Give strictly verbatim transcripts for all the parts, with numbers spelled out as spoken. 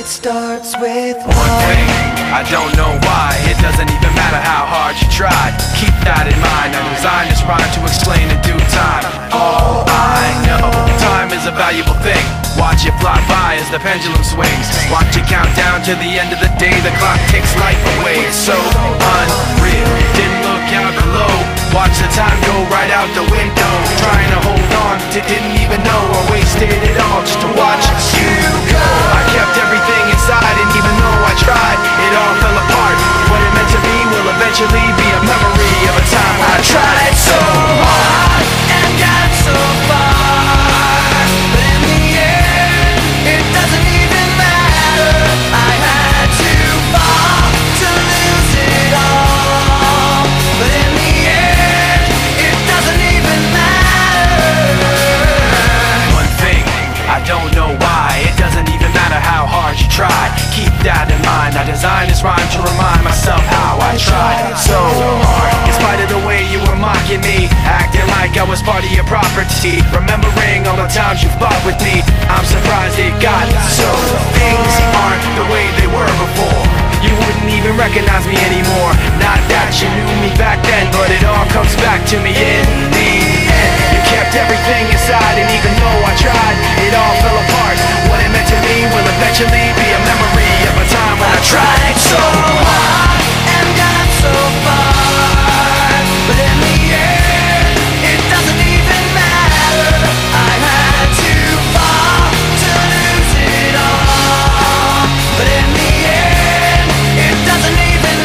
starts with one thing, I don't know why. It doesn't even matter how hard you tried. Keep that in mind. I designed this rhyme to explain in due time. All I know, time is a valuable thing. Watch it fly by as the pendulum swings. Watch it count down to the end of the day. The clock takes life away. It's so unreal. Didn't look out below. Watch the time go right out the window. Trying to hold on to didn't even know I wasted it all just to watch you go. I kept everything inside, and even though I tried, it all fell apart. What it meant to me will eventually be a memory of a time when I tried so hard and got so far, but in the end, it doesn't even matter. I had to fall to lose it all, but in the end, it doesn't even matter. One thing, I don't know why. It doesn't even matter how hard you try. Keep that in mind. I designed this rhyme to remind myself how I tried so hard. In spite of the way you were mocking me, acting like I was part of your property, remembering all the times you fought with me, I'm surprised it got so. Things aren't the way they were before. You wouldn't even recognize me anymore. Not that you knew me back then, but it all comes back to me in the end. You kept everything inside, and even though I tried, it all fell apart. What it meant to me will eventually be a memory of a time when I tried so hard and got so far, but in the end, it doesn't even matter. I had to fall to lose it all, but in the end, it doesn't even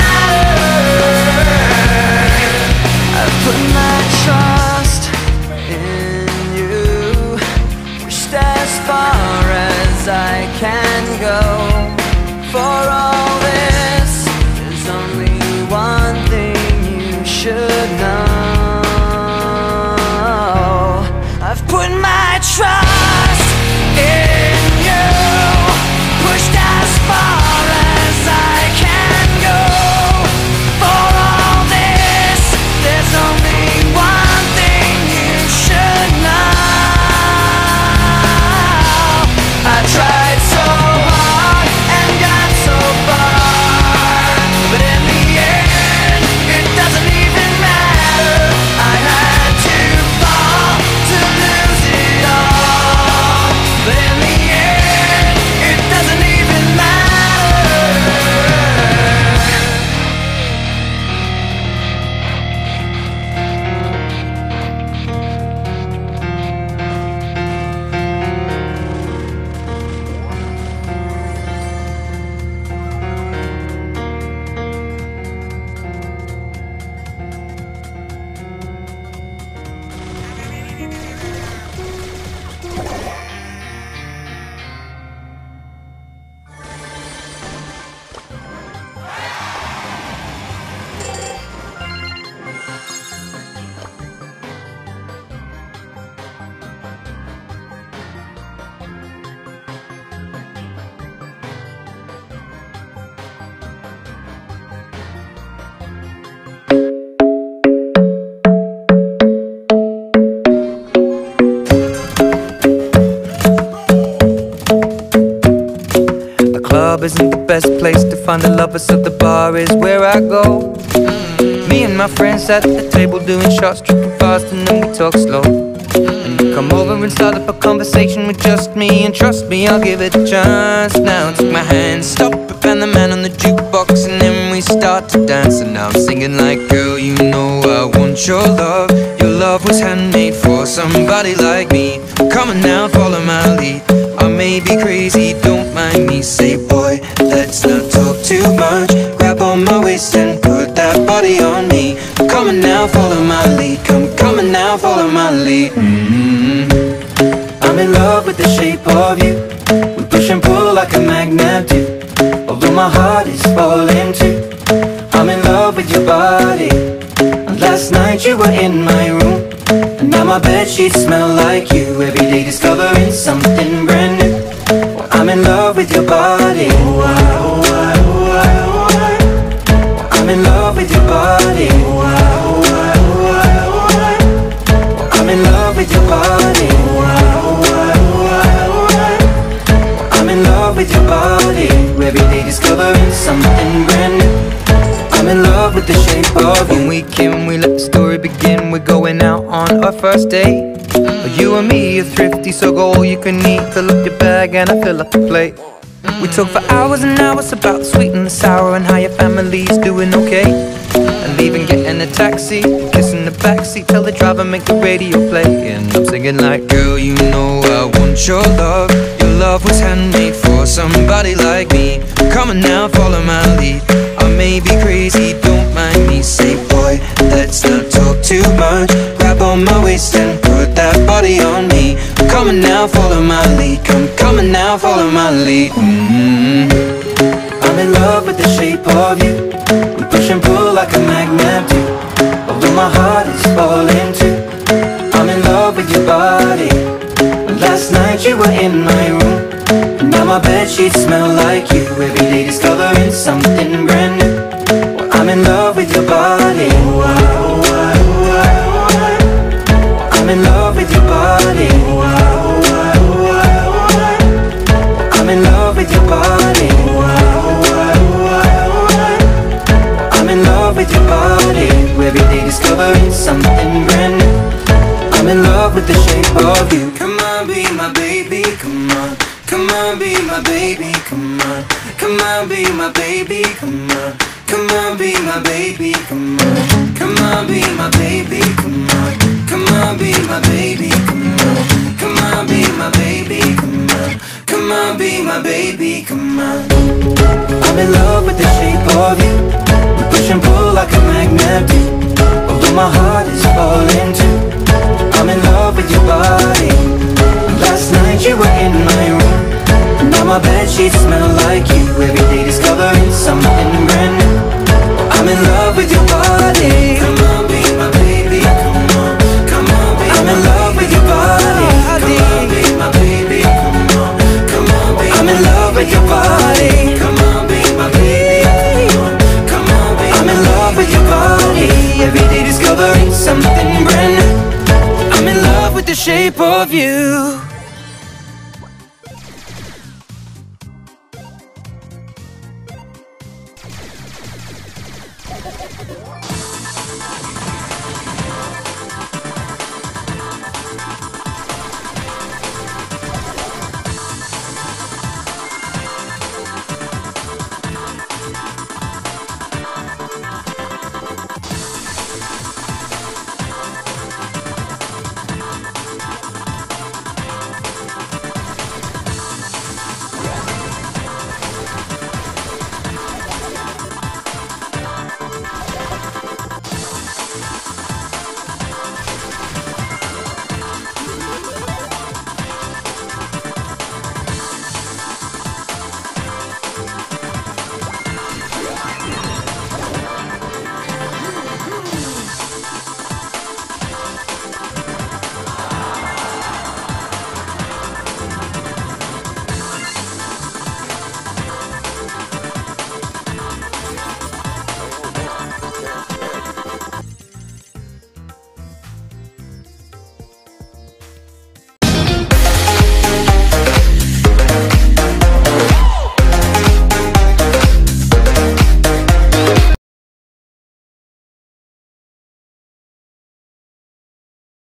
matter. I put my trust in you, pushed as far as I can go. For all this, there's only one thing you should know. I've put my trust in you, pushed as far as I can go. For all this, there's only one thing you should know. I tried so hard and got so far, but in the end, it doesn't even matter. I had to fall to lose it all, but in the end, it doesn't even matter. The club isn't the best place to find the lovers, so the bar is where I go. Me and my friends at the table doing shots, tripping fast, and then we talk slow. And you come over and start up a conversation with just me, and trust me, I'll give it a chance. Now take my hand, stop it, and the man on the jukebox, and then we start to dance. And now I'm singing like, girl, you know I want your love. Your love was handmade for somebody like me. Come on now, follow my lead. I may be crazy, don't mind me. Say, boy, let's not talk too much. Grab on my waist and put that body on me. Come on now, follow my lead. Come, come on now, follow my lead. mm-hmm. I'm in love with the shape of you. We push and pull like a magnet do. Although my heart is falling too, I'm in love with your body. And last night you were in my room, and now my bedsheets smell like you. Every day discovering something brand new. Well, I'm in love with your body. Oh, I, oh, I, oh, I, oh, I. Well, I'm in love with your body. Oh, I, oh, I, oh, I, oh, I. Well, I'm in love with your body. Oh, I, oh, I, oh, I, oh, I. Well, I'm in love with your body. every day discovering something brand new. I'm in love with the shape of you. When we came, we let the story begin. We're going out on our first date. You and me are thrifty, so go all you can eat. Fill up your bag and I fill up the plate. We talk for hours and hours about the sweet and the sour, and how your family's doing okay. And leaving, getting a taxi, kissing the backseat, tell the driver make the radio play. And I'm singing like, girl, you know I want your love. Your love was handmade for somebody like me. Come on now, follow my lead. I may be crazy, don't mind me. Say, boy, let's not talk too much. Grab on my waist and put that body on me. Come on now, follow my lead. Come, come on now, follow my lead. mm-hmm. I'm in love with the shape of you. We push and pull like a magnet do. Although my heart is falling too. I'm in love with your body. Last night you were in my room, and now my bedsheets smell like you. Every day discovering something brand new. Well, I'm in love with your body. I'm in love with your body. I'm in love with your body. I'm in love with your body. Every day discovering something brand new. I'm in love with the shape of you. Come on, be my baby, come on. Come on, be my baby, come on. Come on, be my baby, come on. Come on, be my baby, come on. Come on, be my baby, come on. Come on, be my baby, come on. Come on, be my baby, come on. Come on, be my baby, come on. I'm in love with the shape of you. We push and pull like a magnet do. Although my heart is falling too. I'm in love with your body. Last night you were in my room, and now my bedsheets smell like you. Every day discovering something brand new. I'm in love with your body. Come on, be my baby, come on. Come on, be I'm in love with your body. Come on, be my baby, come on. Come on, be I'm in love with your body. Come on, be my baby, come on. Come on, be I'm in love with your body. Every day discovering something brand new. I'm in love with the shape of you.